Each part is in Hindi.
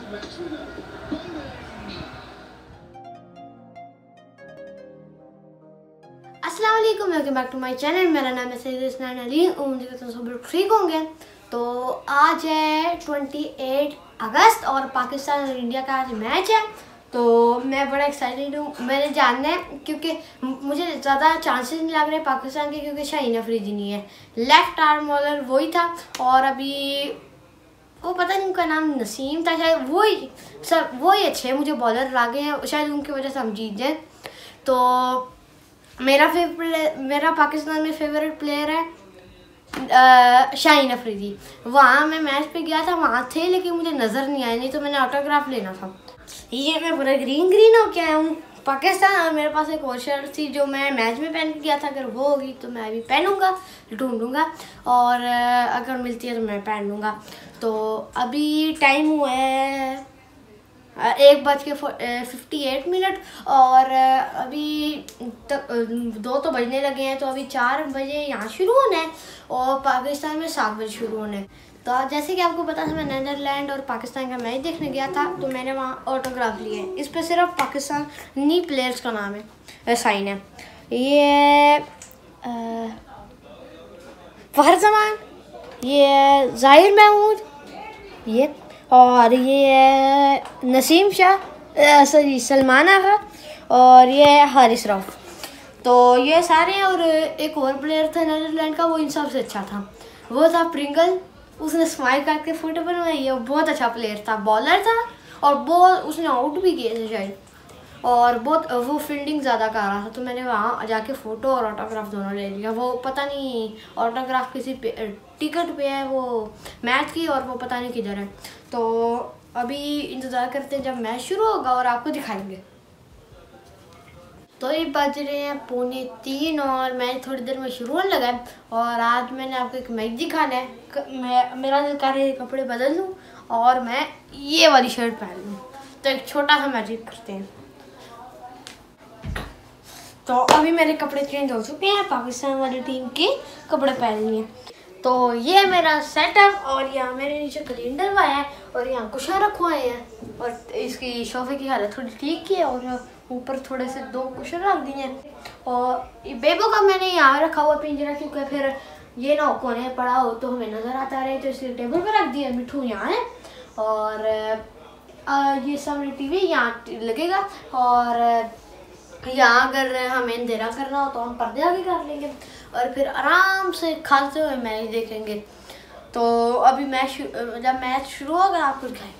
अस्सलाम वालेकुम, welcome back to my channel. मेरा नाम है सैयद इस्नान अली। उम्मीद करता हूँ सब लोग ठीक होंगे। तो आज है 28 अगस्त और पाकिस्तान और इंडिया का आज मैच है। तो मैं बड़ा एक्साइटेड हूँ, मैंने जानना है क्योंकि मुझे ज़्यादा चांसेस नहीं लग रहे पाकिस्तान के, क्योंकि शाहीन अफरीदी नहीं है। लेफ्ट आर्म बॉलर वही था और अभी वो पता नहीं उनका नाम नसीम था शायद, वही अच्छे मुझे बॉलर लगे हैं, शायद उनकी वजह से हम जीत जाए। तो मेरा पाकिस्तान में फेवरेट प्लेयर है शाहीन अफरीदी। वहाँ मैं मैच पे गया था, वहाँ थे लेकिन मुझे नज़र नहीं आया, नहीं तो मैंने ऑटोग्राफ लेना था। ये मैं पूरा ग्रीन हो के आया हूँ पाकिस्तान। और मेरे पास एक और शर्ट थी जो मैं मैच में पहन के गया था, अगर वो होगी तो मैं अभी पहनूंगा, ढूंढूंगा और अगर मिलती है तो मैं पहन लूँगा। तो अभी टाइम हुआ है 1:58 और अभी तक 2 तो बजने लगे हैं। तो अभी 4 बजे यहाँ शुरू होना है और पाकिस्तान में 7 बजे शुरू होना है। तो जैसे कि आपको पता था, मैं नीदरलैंड और पाकिस्तान का मैच देखने गया था, तो मैंने वहाँ ऑटोग्राफ लिए हैं। इस पर सिर्फ पाकिस्तानी प्लेयर्स का नाम है, साइन है। ये फखर जमान, ये ज़ाहिर महमूद, ये और ये है नसीम शाह, सॉरी सलमान आगा, और ये है हारिस रऊफ। तो ये सारे हैं। और एक और प्लेयर था नीदरलैंड का, वो इन सब से अच्छा था, वो था प्रिंगल। उसने स्माइल करके फोटो बनवाई है, बहुत अच्छा प्लेयर था, बॉलर था और बहुत उसने आउट भी किए थे शायद, और बहुत वो फील्डिंग ज़्यादा कर रहा था। तो मैंने वहाँ जाके फ़ोटो और ऑटोग्राफ दोनों ले लिया। वो पता नहीं ऑटोग्राफ किसी टिकट पे है वो मैच की, और वो पता नहीं किधर है। तो अभी इंतज़ार करते हैं जब मैच शुरू होगा और आपको दिखाएंगे। तो ये बज रहे हैं 2:45 और मैच थोड़ी देर में शुरू होने लगा है। और आज मैंने आपको एक मैच दिखाना है। मेरा दिल कर रहा है कपड़े बदल लूँ और मैं ये वाली शर्ट पहन लूँ। तो एक छोटा सा मैजिक करते हैं। तो अभी मेरे कपड़े चेंज हो चुके हैं, पाकिस्तान वाली टीम के कपड़े पहन लिए। तो ये मेरा सेटअप, और यहाँ मेरे नीचे कैलेंडर हुआ है और यहाँ कुशन रखवाए हैं, और इसकी सोफे की हालत थोड़ी ठीक की है, और ऊपर थोड़े से 2 कुशन रख दिए हैं। और बेबो का मैंने यहाँ रखा हुआ पिंजरा, क्योंकि फिर ये ना हो कोने पड़ा हो तो हमें नज़र आता रहे, तो इसलिए टेबल पर रख दिया। मिठू यहाँ है और ये सामने टीवी यहाँ लगेगा, और यहाँ अगर हमें अंधेरा करना हो तो हम पर्दे आगे कर लेंगे और फिर आराम से खाते हुए मैच देखेंगे। तो अभी जब मैच शुरू होगा आपको दिखाएंगे।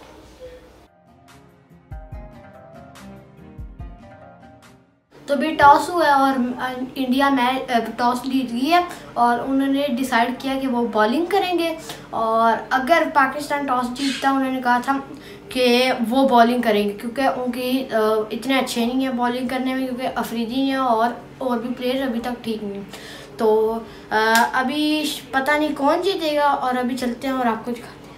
तो भी टॉस हुआ है और इंडिया मैच टॉस जीत गई है और उन्होंने डिसाइड किया कि वो बॉलिंग करेंगे। और अगर पाकिस्तान टॉस जीतता, उन्होंने कहा था कि वो बॉलिंग करेंगे, क्योंकि उनकी इतने अच्छे नहीं है बॉलिंग करने में, क्योंकि अफरीदी हैं और भी प्लेयर अभी तक ठीक नहीं। तो अभी पता नहीं कौन जीतेगा, और अभी चलते हैं और आपको दिखाते हैं।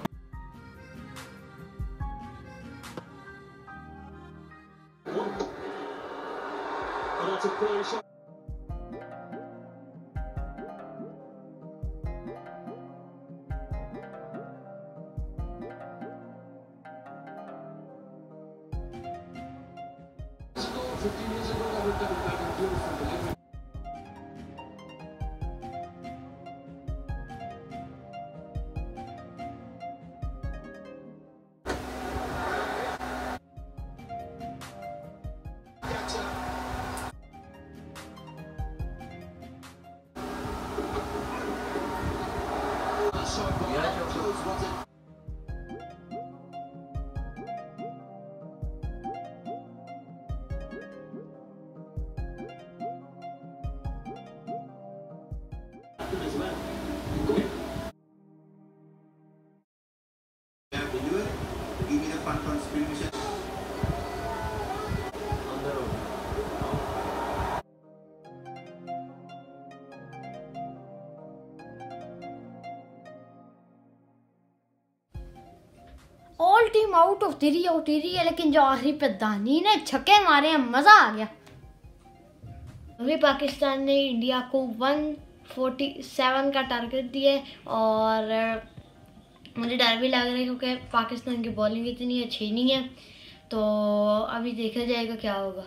ऑल टीम आउट ऑफ 3 है, लेकिन जो आखिरी पे दानी ने छक्के मारे हैं, मज़ा आ गया। अभी पाकिस्तान ने इंडिया को 147 का टारगेट दिया और मुझे डर भी लग रहा है क्योंकि पाकिस्तान की बॉलिंग इतनी अच्छी नहीं है, तो अभी देखा जाएगा क्या होगा।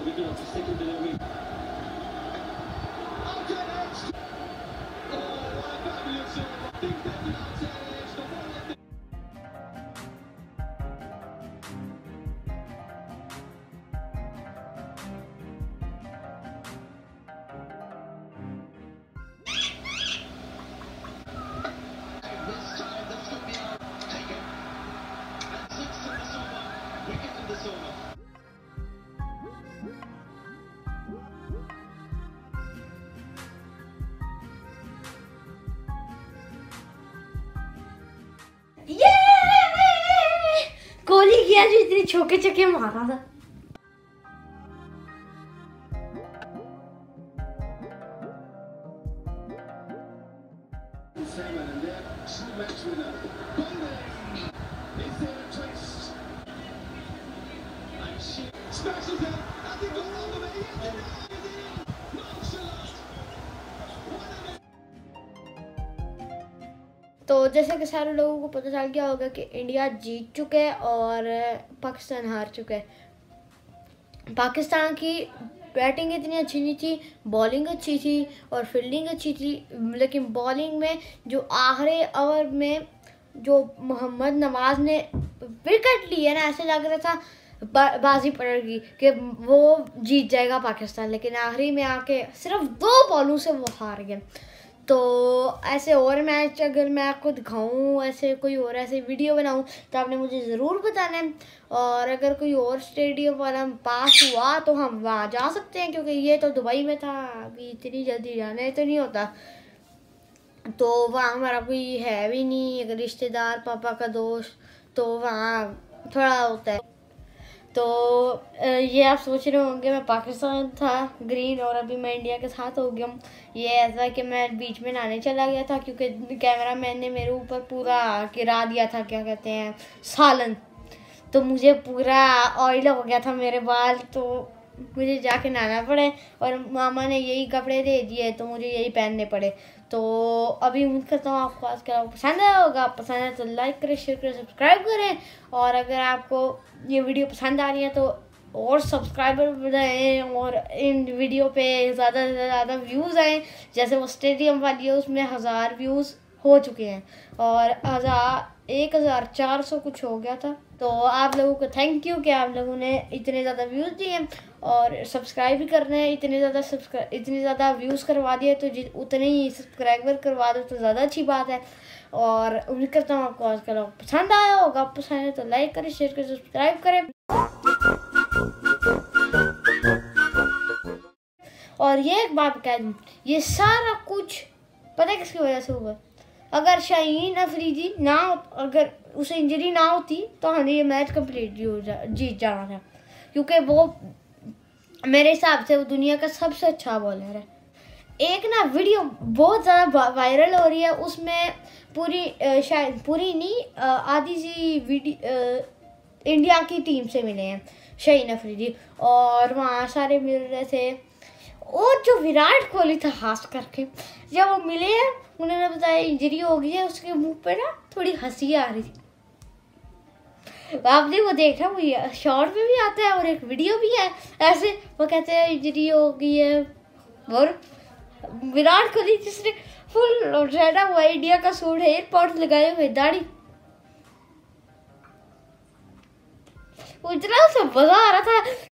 कोहली किया जो इतनी छोके चके मारा था। तो जैसे कि सारे लोगों को पता चल गया होगा कि इंडिया जीत चुका है और पाकिस्तान हार चुका है। पाकिस्तान की बैटिंग इतनी अच्छी नहीं थी, बॉलिंग अच्छी थी और फील्डिंग अच्छी थी, लेकिन बॉलिंग में जो आखिरी ओवर में जो मोहम्मद नवाज ने विकेट ली है ना, ऐसे लग रहा था बाजी पड़ेगी कि वो जीत जाएगा पाकिस्तान, लेकिन आखिरी में आके सिर्फ 2 बॉलों से वो हार गए। तो ऐसे और मैच अगर मैं आपको दिखाऊं, ऐसे कोई और ऐसे वीडियो बनाऊं, तो आपने मुझे ज़रूर बताना है। और अगर कोई और स्टेडियम वाला पास हुआ तो हम वहाँ जा सकते हैं, क्योंकि ये तो दुबई में था, अभी इतनी जल्दी जाने तो नहीं होता। तो वहाँ हमारा कोई है भी नहीं, अगर रिश्तेदार पापा का दोस्त, तो वहाँ थोड़ा होता है। तो ये आप सोच रहे होंगे मैं पाकिस्तान था ग्रीन और अभी मैं इंडिया के साथ हो गया हूँ। ये ऐसा कि मैं बीच में नहाने चला गया था, क्योंकि कैमरा मैन ने मेरे ऊपर पूरा गिरा दिया था, क्या कहते हैं, सालन। तो मुझे पूरा ऑयल हो गया था मेरे बाल, तो मुझे जाके नहाना पड़े और मामा ने यही कपड़े दे दिए तो मुझे यही पहनने पड़े। तो अभी उम्मीद करता हूँ आपको आज का पसंद आया होगा। पसंद है तो लाइक करें, शेयर करें, सब्सक्राइब करें। और अगर आपको ये वीडियो पसंद आ रही है तो और सब्सक्राइबर बढ़ाएं और इन वीडियो पे ज़्यादा से ज़्यादा व्यूज़ आएँ। जैसे वो स्टेडियम वाली है, उसमें 1000 व्यूज़ हो चुके हैं और 1400 कुछ हो गया था। तो आप लोगों को थैंक यू कि आप लोगों ने इतने ज़्यादा व्यूज़ दिए और सब्सक्राइब भी करना है। इतने ज़्यादा व्यूज़ करवा दिए तो उतने ही सब्सक्राइबर करवा दो तो ज़्यादा अच्छी बात है। और उम्मीद करता हूँ आपको आज का व्लॉग पसंद आया होगा। पसंद है तो लाइक करें, शेयर करें, सब्सक्राइब करें। और ये एक बात कह दूँ, ये सारा कुछ पता है किसकी वजह से हुआ? अगर शाहीन अफरीदी ना, अगर उसे इंजरी ना होती तो हमें ये मैच कम्प्लीटली जीत जाना था, क्योंकि वो मेरे हिसाब से वो दुनिया का सबसे अच्छा बॉलर है। एक ना वीडियो बहुत ज़्यादा वायरल हो रही है, उसमें शायद पूरी नहीं, आधी सी वीडियो इंडिया की टीम से मिले हैं शाहीन अफरीदी, और वहाँ सारे मिल रहे थे। और जो विराट कोहली था, खास करके जब वो मिले हैं, उन्होंने बताया इंजरी हो गई है, उसके मुंह पे ना थोड़ी हंसी आ रही थी। आपने वो देखा, वो शॉर्ट में भी आता है और एक वीडियो भी है, ऐसे वो कहते हैं इंजरी हो गई है। और विराट कोहली जिसने फुल रहना हुआ इंडिया का सूट है, एयरपोर्ट लगाए हुए, दाढ़ी, वो इतना सब मजा आ रहा था।